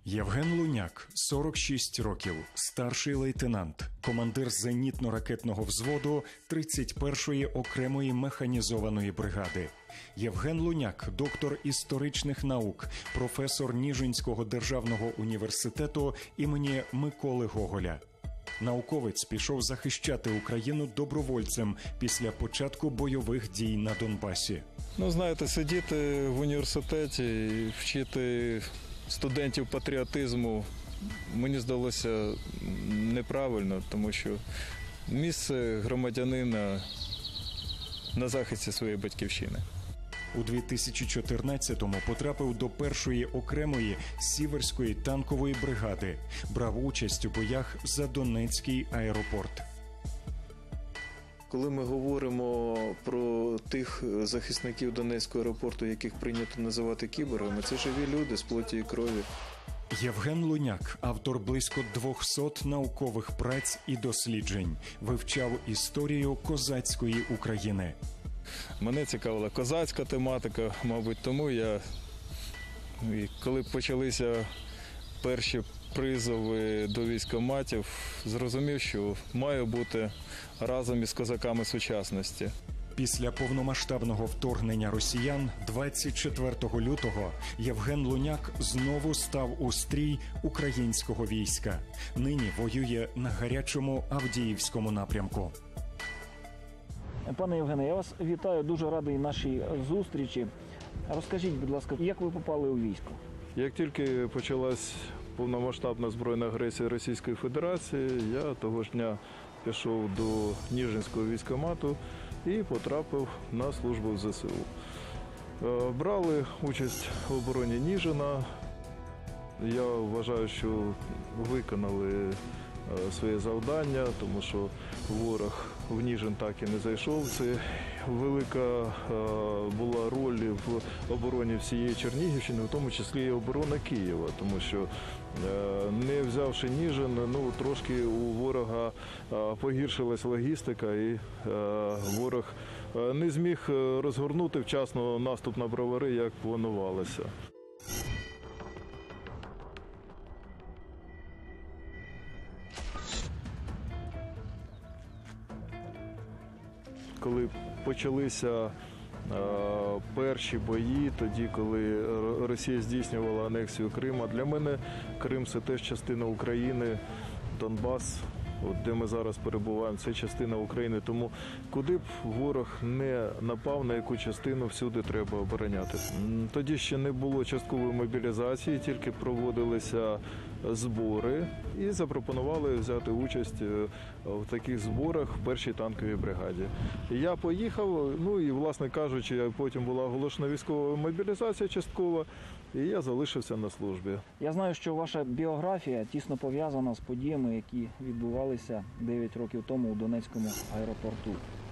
Євген Луняк, 46 років, старший лейтенант, командир зенітно-ракетного взводу 31-ї окремої механізованої бригади. Євген Луняк – доктор історичних наук, професор Ніжинського державного університету імені Миколи Гоголя. Науковець пішов захищати Україну добровольцем після початку бойових дій на Донбасі. Знаєте, сидіти в університеті і вчити студентів патріотизму, мені здалося неправильно, тому що місце громадянина на захисті своєї батьківщини. У 2014-му потрапив до 1-ї окремої Сіверської танкової бригади. Брав участь у боях за Донецький аеропорт. Коли ми говоримо про тих захисників Донецького аеропорту, яких прийнято називати кіборгами, це живі люди з плоті і крові. Євген Луняк – автор близько 200 наукових праць і досліджень. Вивчав історію козацької України. Мене цікавила козацька тематика, мабуть, тому коли почалися перші призови до військкоматів, зрозумів, що маю бути разом із козаками сучасності. Після повномасштабного вторгнення росіян 24 лютого Євген Луняк знову став у стрій українського війська. Нині воює на гарячому Авдіївському напрямку. Пане Євгене, я вас вітаю, дуже радий нашій зустрічі. Розкажіть, будь ласка, як ви попали у військо? Як тільки почалась повномасштабна збройна агресія Російської Федерації, я того ж дня пішов до Ніжинського військкомату і потрапив на службу в ЗСУ. Брали участь в обороні Ніжина. Я вважаю, що виконали своє завдання, тому що ворог в Ніжин так і не зайшов. Це велика була роль в обороні всієї Чернігівщини, в тому числі і оборона Києва, тому що не взявши Ніжин, трошки у ворога погіршилась логістика і ворог не зміг розгорнути вчасно наступ на Бровари, як планувалося. Коли почалися перші бої, тоді, коли Росія здійснювала анексію Криму, для мене Крим – це теж частина України, Донбас, де ми зараз перебуваємо, це частина України. Тому куди б ворог не напав, на яку частину, всюди треба обороняти. Тоді ще не було часткової мобілізації, тільки проводилися збори і запропонували взяти участь в таких зборах в 1-й танковій бригаді. Я поїхав, і, власне кажучи, потім була оголошена військова мобілізація часткова, і я залишився на службі. Я знаю, що ваша біографія тісно пов'язана з подіями, які відбувалися 9 років тому у Донецькому аеропорту.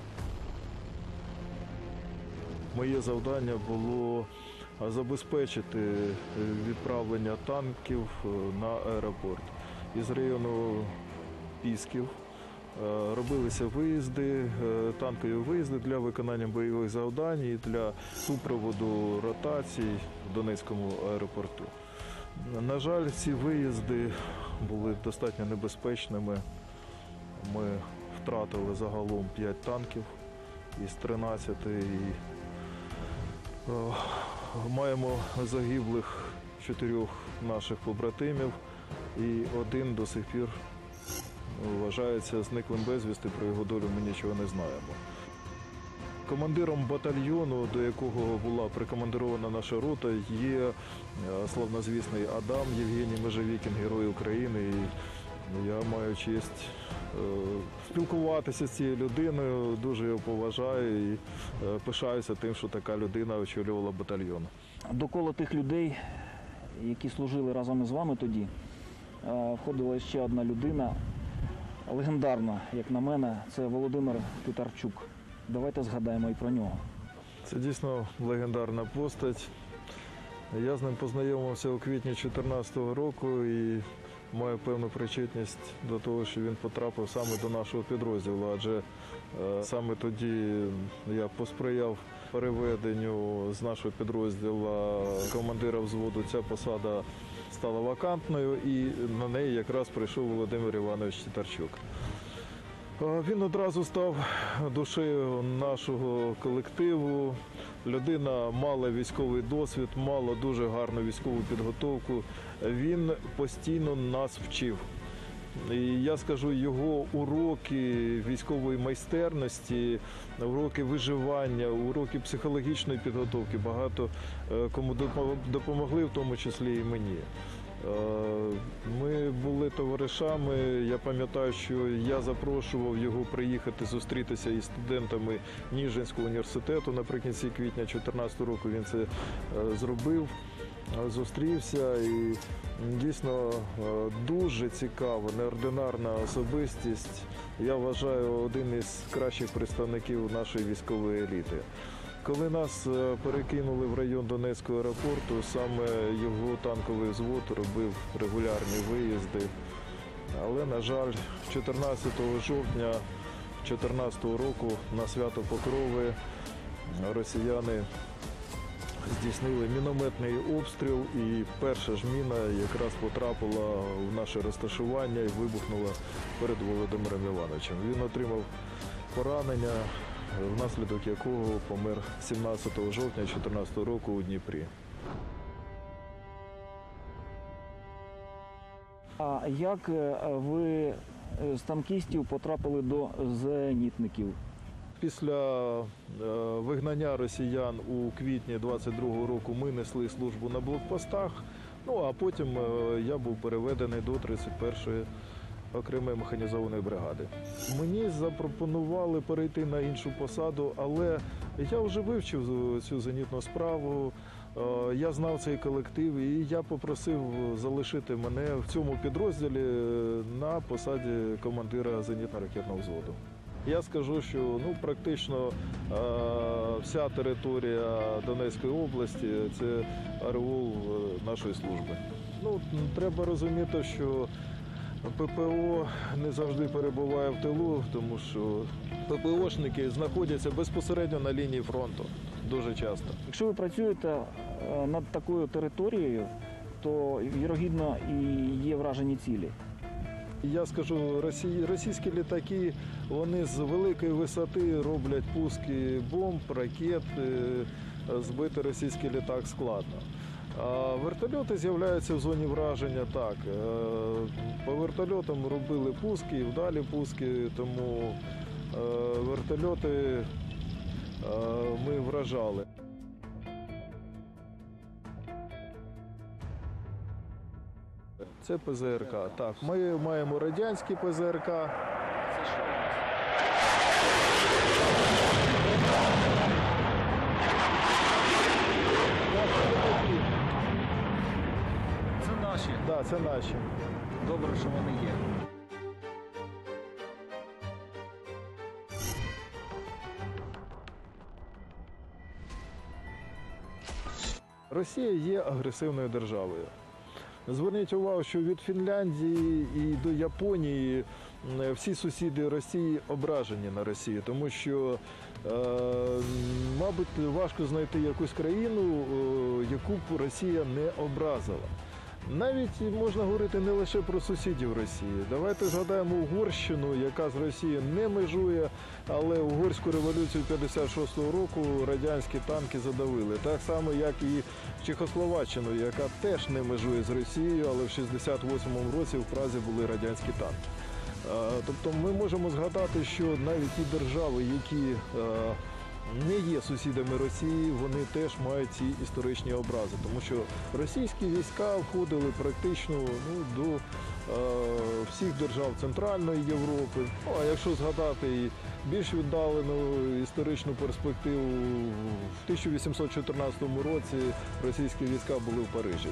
Моє завдання було забезпечити відправлення танків на аеропорт. Із району Пісків робилися виїзди, танкові виїзди для виконання бойових завдань і для супроводу ротацій в Донецькому аеропорту. На жаль, ці виїзди були достатньо небезпечними. Ми втратили загалом 5 танків із 13 і маємо загиблих 4 наших побратимів і 1 до сих пір вважається зниклим безвісти, про його долю ми нічого не знаємо. Командиром батальйону, до якого була прикомандирована наша рота, є славнозвісний Адам Євгеній Межевікін, Герой України. І я маю честь спілкуватися з цією людиною, дуже його поважаю і пишаюся тим, що така людина очолювала батальйон. До тих людей, які служили разом із вами тоді, входила ще одна людина, легендарна, як на мене, це Володимир Титарчук. Давайте згадаємо і про нього. Це дійсно легендарна постать. Я з ним познайомився у квітні 2014 року і маю певну причетність до того, що він потрапив саме до нашого підрозділу, адже саме тоді я посприяв переведенню з нашого підрозділу командира взводу. Ця посада стала вакантною, і на неї якраз прийшов Володимир Іванович Титарчук. Він одразу став душею нашого колективу. Людина мала військовий досвід, мала дуже гарну військову підготовку. Він постійно нас вчив. І я скажу, його уроки військової майстерності, уроки виживання, уроки психологічної підготовки багато кому допомогли, в тому числі і мені. Ми були товаришами, я пам'ятаю, що я запрошував його приїхати зустрітися із студентами Ніжинського університету. Наприкінці квітня 2014 року він це зробив, зустрівся і дійсно дуже цікава, неординарна особистість. Я вважаю, один із кращих представників нашої військової еліти. Коли нас перекинули в район Донецького аеропорту, саме його танковий взвод робив регулярні виїзди. Але, на жаль, 14 жовтня 2014 року на свято Покрови росіяни здійснили мінометний обстріл, і перша ж міна якраз потрапила в наше розташування і вибухнула перед Володимиром Івановичем. Він отримав поранення, внаслідок якого помер 17 жовтня 2014 року у Дніпрі. А як ви з танкістів потрапили до зенітників? Після вигнання росіян у квітні 22-го року ми несли службу на блокпостах, а потім я був переведений до 31-ї окремої механізованої бригади. Мені запропонували перейти на іншу посаду, але я вже вивчив цю зенітну справу, я знав цей колектив, і я попросив залишити мене в цьому підрозділі на посаді командира зенітно-ракетного взводу. Я скажу, що практично вся територія Донецької області – це ареол нашої служби. Треба розуміти, що ППО не завжди перебуває в тилу, тому що ППОшники знаходяться безпосередньо на лінії фронту дуже часто. Якщо ви працюєте над такою територією, то, вірогідно, і є вражені цілі. Я скажу, російські літаки, вони з великої висоти роблять пуски бомб, ракет, збити російський літак складно. А вертольоти з'являються в зоні враження так. По вертольотам робили пуски і вдалі пуски, тому вертольоти ми вражали. Це ПЗРК. Так, ми маємо радянські ПЗРК. Це наші. Так, це наші. Добре, що вони є. Росія є агресивною державою. Зверніть увагу, що від Фінляндії і до Японії всі сусіди Росії ображені на Росію, тому що, мабуть, важко знайти якусь країну, яку б Росія не образила. Навіть можна говорити не лише про сусідів Росії. Давайте згадаємо Угорщину, яка з Росією не межує, але Угорську революцію 56-го року радянські танки задавили. Так само, як і Чехословаччину, яка теж не межує з Росією, але в 68-му році в Празі були радянські танки. Тобто ми можемо згадати, що навіть ті держави, які не є сусідами Росії, вони теж мають ці історичні образи, тому що російські війська входили практично до всіх держав Центральної Європи. А якщо згадати і більш віддалену історичну перспективу, в 1814 році російські війська були в Парижі.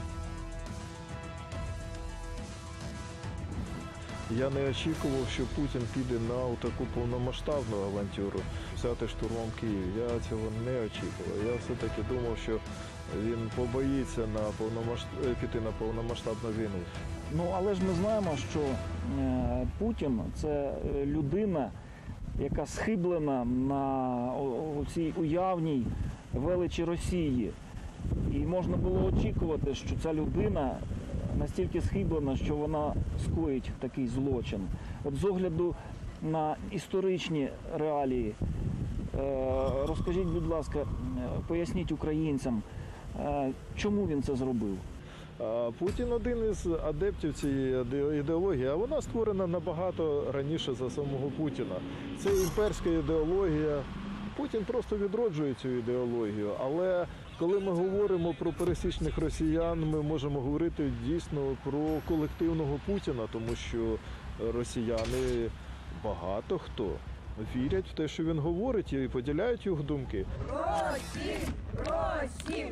Я не очікував, що Путін піде на таку повномасштабну авантюру, взяти штурмом Київ. Я цього не очікував. Я все-таки думав, що він побоїться піти на повномасштабну війну. Але ж ми знаємо, що Путін – це людина, яка схиблена на цій уявній величі Росії. І можна було очікувати, що ця людина настільки схиблена, що вона скоїть такий злочин? От з огляду на історичні реалії, розкажіть, будь ласка, поясніть українцям, чому він це зробив? Путін один із адептів цієї ідеології, а вона створена набагато раніше за самого Путіна. Це імперська ідеологія. Путін просто відроджує цю ідеологію. Але коли ми говоримо про пересічних росіян, ми можемо говорити дійсно про колективного Путіна, тому що росіяни багато хто вірять в те, що він говорить, і поділяють його думки. Росім! Росім!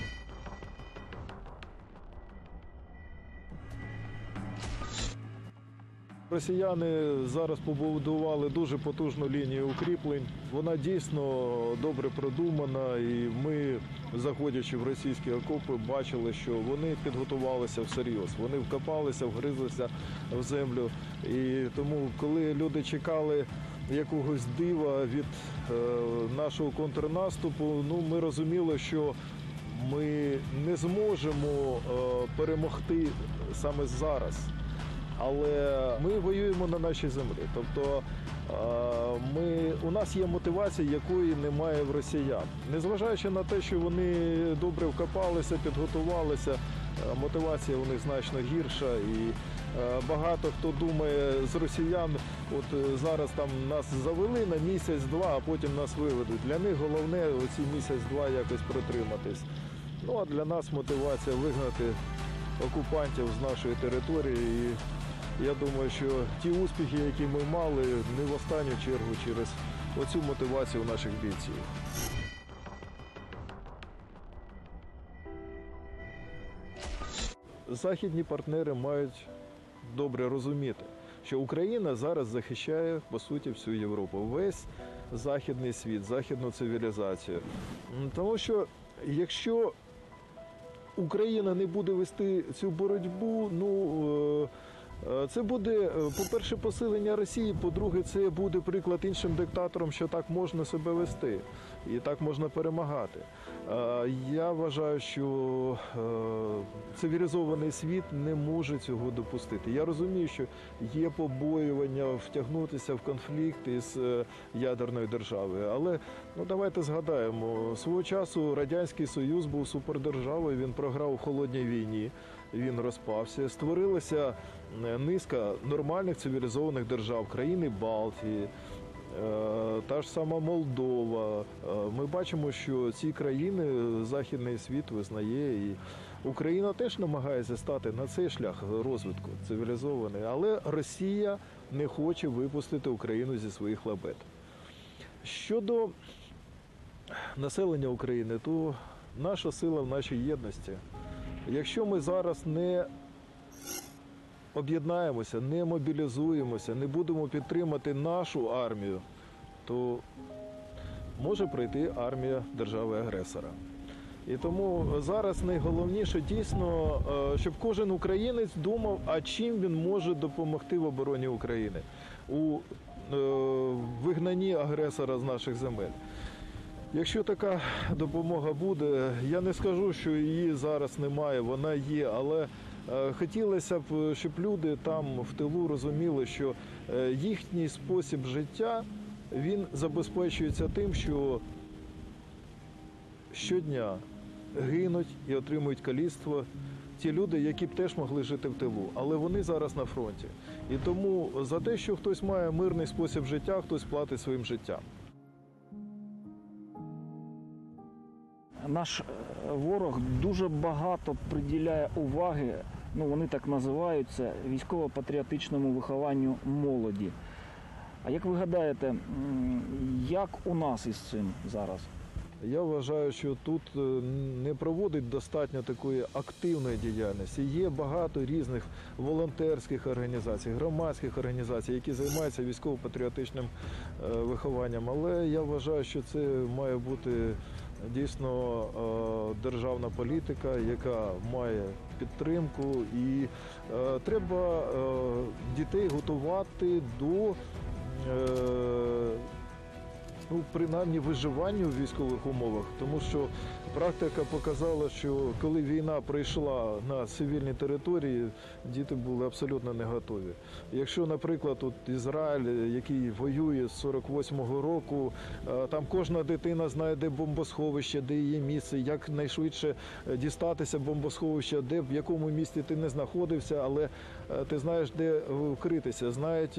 Росіяни зараз побудували дуже потужну лінію укріплень. Вона дійсно добре продумана, і ми, заходячи в російські окопи, бачили, що вони підготувалися всерйоз. Вони вкопалися, вгризлися в землю. І тому, коли люди чекали якогось дива від нашого контрнаступу, ми розуміли, що ми не зможемо перемогти саме зараз. Але ми воюємо на нашій землі. Тобто у нас є мотивація, якої немає в росіян. Незважаючи на те, що вони добре вкопалися, підготувалися, мотивація у них значно гірша. І багато хто думає з росіян, от зараз там нас завели на місяць-два, а потім нас виведуть. Для них головне оці місяць-два якось протриматись. Ну а для нас мотивація вигнати окупантів з нашої території. І я думаю, що ті успіхи, які ми мали, не в останню чергу через оцю мотивацію наших бійців. Західні партнери мають добре розуміти, що Україна зараз захищає, по суті, всю Європу, весь західний світ, західну цивілізацію. Тому що якщо Україна не буде вести цю боротьбу, це буде, по-перше, посилення Росії, по-друге, це буде приклад іншим диктаторам, що так можна себе вести і так можна перемагати. Я вважаю, що цивілізований світ не може цього допустити. Я розумію, що є побоювання втягнутися в конфлікт із ядерною державою, але давайте згадаємо, свого часу Радянський Союз був супердержавою, він програв у холодній війні, він розпався, створилася низка нормальних цивілізованих держав, країни Балтії, та ж сама Молдова. Ми бачимо, що ці країни західний світ визнає, і Україна теж намагається стати на цей шлях розвитку цивілізований, але Росія не хоче випустити Україну зі своїх лабет. Щодо населення України, то наша сила в нашій єдності. Якщо ми зараз не об'єднаємося, не мобілізуємося, не будемо підтримати нашу армію, то може прийти армія держави-агресора. І тому зараз найголовніше дійсно, щоб кожен українець думав, а чим він може допомогти в обороні України, у вигнанні агресора з наших земель. Якщо така допомога буде, я не скажу, що її зараз немає, вона є, але хотілося б, щоб люди там в тилу розуміли, що їхній спосіб життя, він забезпечується тим, що щодня гинуть і отримують каліцтво ті люди, які б теж могли жити в тилу, але вони зараз на фронті. І тому за те, що хтось має мирний спосіб життя, хтось платить своїм життям. Наш ворог дуже багато приділяє уваги, вони так називаються, військово-патріотичному вихованню молоді. А як ви гадаєте, як у нас із цим зараз? Я вважаю, що тут не проводить достатньо такої активної діяльності. Є багато різних волонтерських організацій, громадських організацій, які займаються військово-патріотичним вихованням. Але я вважаю, що це має бути дійсно державна політика, яка має підтримку. І треба дітей готувати до принаймні виживанню в військових умовах, тому що практика показала, що коли війна прийшла на цивільні території, діти були абсолютно не готові. Якщо, наприклад, от Ізраїль, який воює з 48-го року, там кожна дитина знає, де бомбосховище, де її місце, як найшвидше дістатися бомбосховища, де в якому місті ти не знаходився, але ти знаєш, де вкритися, знають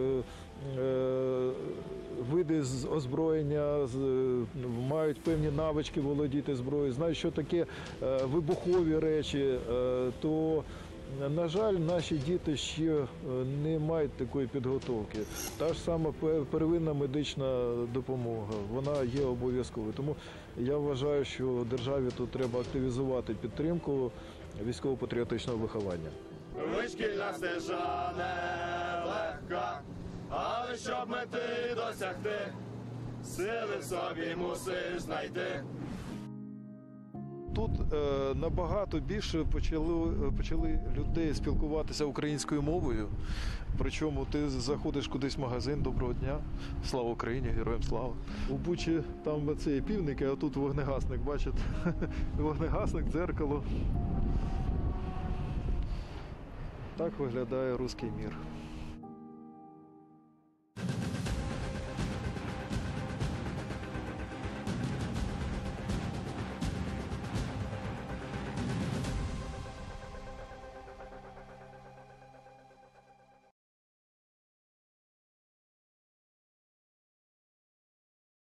види озброєння, мають певні навички володіти зброєю, знають, що таке вибухові речі, то, на жаль, наші діти ще не мають такої підготовки. Та ж сама первинна медична допомога, вона є обов'язковою. Тому я вважаю, що державі тут треба активізувати підтримку військово-патріотичного виховання. Вишкільна стежа нелегка, але щоб мети досягти, сили в собі мусиш знайти. Тут набагато більше почали людей спілкуватися українською мовою. Причому ти заходиш кудись в магазин, доброго дня, слава Україні, героям слава. У Бучі там ці півники, а тут вогнегасник, бачите? Вогнегасник, дзеркало. Так виглядає руський мір.